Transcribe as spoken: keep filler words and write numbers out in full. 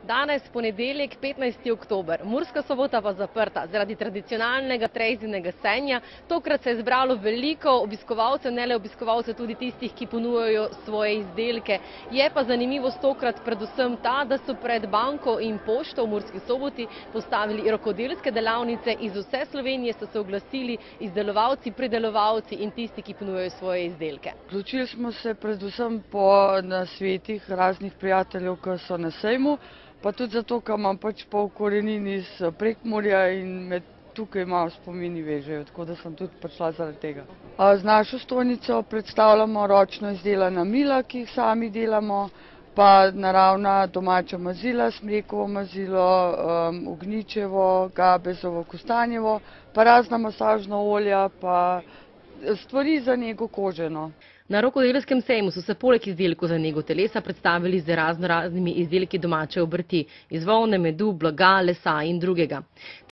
Danes ponedeljek, petnajsti oktober, Murska Sobota pa zaprta zaradi tradicionalnega trejzinega senja. Tokrat se je zbralo veliko obiskovalcev, ne le obiskovalcev, tudi tistih, ki ponujajo svoje izdelke. Je pa zanimivost tokrat predvsem ta, da so pred banko in pošto v Murski Soboti postavili rokodelske delavnice. Iz vse Slovenije so se oglasili izdelovalci, pridelovalci in tisti, ki ponujajo svoje izdelke. Odločili smo se predvsem po nasvetih raznih prijateljev, ki so na sejmu, pa tudi zato, ker imam pač pol korenin iz Prekmurja in me tukaj malo spomini vežejo, tako da sem tudi prišla zaradi tega. Z našo stojnico predstavljamo ročno izdelana mila, ki jih sami delamo, pa naravna domača mazila, smrekovo mazilo, um, ognjičevo, gabezovo, kostanjevo, pa razna masažna olja, pa stvari za nego kože, no. Na rokodelskem sejmu so se poleg izdelkov za nego telesa predstavili z razno raznimi izdelki domače obrti, iz volne, medu, blaga, lesa in drugega.